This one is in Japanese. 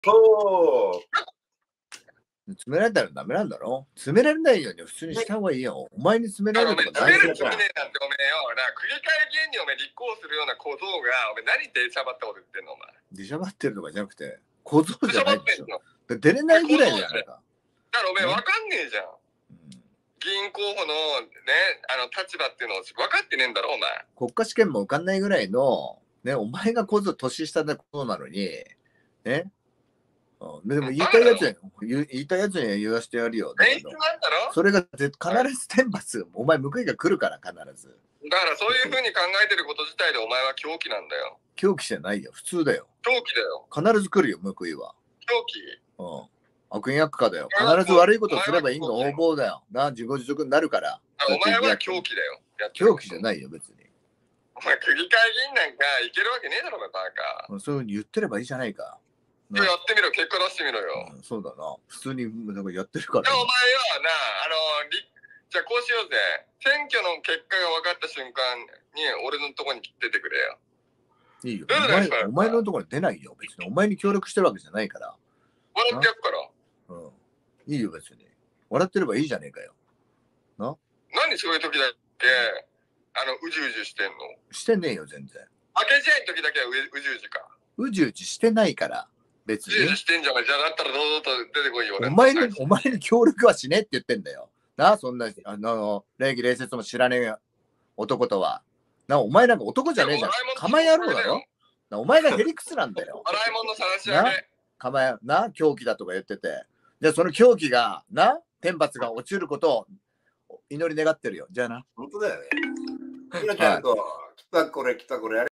そう。 詰められたらダメなんだろ。詰められないように普通にした方がいいよ。お前に詰められるとかないじゃん。 詰めねえなんておめえよ。区議会議員におめえ立候補するような小僧が、おめえ何出しゃばったこと言ってんのお前。 出しゃばってるとかじゃなくて、小僧じゃないでしょ。出れないぐらいじゃないか。 だからおめえ分かんねえじゃん。議員候補のね、立場っていうのを分かってねえんだろ、お前。 国家試験も受かんないぐらいの、ね、お前が小僧年下のことなのに、ね。でも言いたいやつには言わしてやるよ。それが必ず天罰、お前報いが来るから必ず。 だからそういうふうに考えてること自体でお前は狂気なんだよ。 狂気じゃないよ、普通だよ。 狂気だよ。 必ず来るよ、報いは。 狂気。 悪人悪化だよ。必ず悪いことすればいいの横暴だよ。自業自得になるから。 お前は狂気だよ。 狂気じゃないよ、別に。 お前、区議会議員なんかいけるわけねえだろ、バカ。 そういうふうに言ってればいいじゃないか。 やってみろ、結果出してみろよ。 そうだな。普通になんかやってるから。 お前はじゃあこうしようぜ。選挙の結果が分かった瞬間に俺のとこに出てくれよ。 いいよ。お前のところに出ないよ。別にお前に協力してるわけじゃないから。 笑ってやっから。 いいよ、別に。笑ってればいいじゃねえかよ。 何そういう時だけ、うじうじしてんの？ してねえよ、全然。 負け試合の時だけはうじうじか。 うじうじしてないから。別に。 うじうじしてんじゃん。じゃあだったらどうぞと出てこいよ。 お前に協力はしねえって言ってんだよ。そんな、礼儀礼節も知らねえ男とは。お前なんか男じゃねえじゃん。釜野郎だろ。お前がヘリクスなんだよ。 洗い物の晒し上げ。 狂気だとか言ってて。じゃあその狂気が、天罰が落ちることを祈り願ってるよ。じゃあな。 本当だよね。ひろちゃんと、来たこれ、